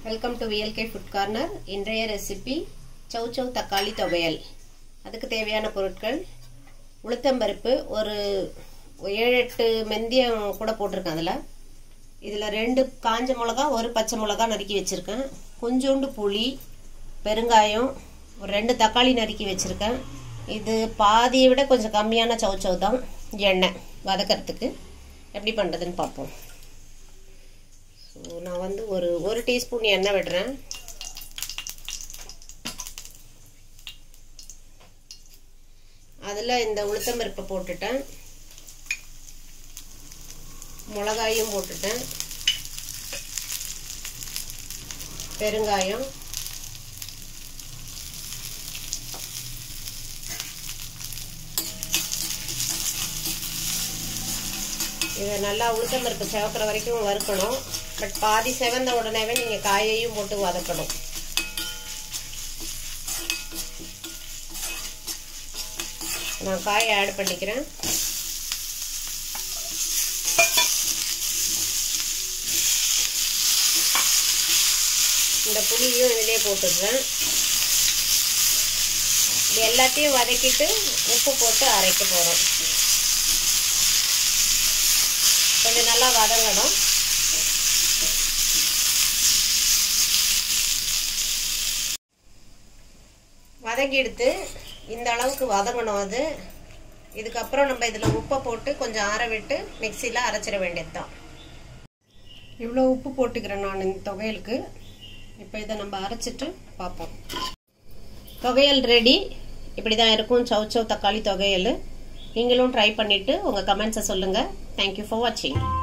Welcome to VLK Food Corner. இன்றைய recipe Chow Chow தக்காளி தொகையல். அதுக்கு தேவையான பொருட்கள் உளுத்தம்பருப்பு ஒரு 7-8 மெந்தியம் கூட போட்டுருக்கேன் அதுல. இதுல 2 காஞ்ச மிளகாய், ஒரு பச்சை மிளகாய் நறுக்கி வச்சிருக்கேன். கொஞ்சோண்டு புளி, பெருங்காயம், ஒரு 2 தக்காளி நறுக்கி வச்சிருக்கேன். இது பாதியை விட கொஞ்சம் கம்மியான Chow Chow தான். எண்ணெய் வதக்கிறதுக்கு எப்படி பண்றதுன்னு பாப்போம். நான் வந்து ஒரு டீஸ்பூன் எண்ணெய் விடுறேன். அதுல இந்த உளுத்தம்பருப்பை போட்டுட்டேன், மிளகாயும் போட்டுட்டேன், பெருங்காயம், இதை நல்லா உளுத்தம்பருப்பு செவக்கிற வரைக்கும் வறுக்கணும். பட் பாதி செவந்த உடனேவே நீங்க காயையும் போட்டு வதக்கணும். நான் காயை ஆட் பண்ணிக்கிறேன். இந்த புளியும் இதிலே போட்டுடுறேன். இது எல்லாத்தையும் வதக்கிட்டு உப்பு போட்டு அரைக்க போறோம். கொஞ்சம் நல்லா வதங்கணும். வதக்கி எடுத்து இந்த அளவுக்கு வதங்கணும். அது இதுக்கப்புறம் நம்ம இதுல உப்பை போட்டு கொஞ்சம் ஆற விட்டு மிக்சியில அரைச்சிட வேண்டியதுதான். இவ்வளோ உப்பு போட்டுக்கிறேன் நான் இந்த தொகையலுக்கு. இப்போ இதை நம்ம அரைச்சிட்டு பார்ப்போம். தொகையல் ரெடி. இப்படிதான் இருக்கும் Chow Chow தக்காளி தொகையல். நீங்களும் ட்ரை பண்ணிட்டு உங்க கமெண்ட்ஸை சொல்லுங்க. தேங்க்யூ ஃபார் வாட்சிங்.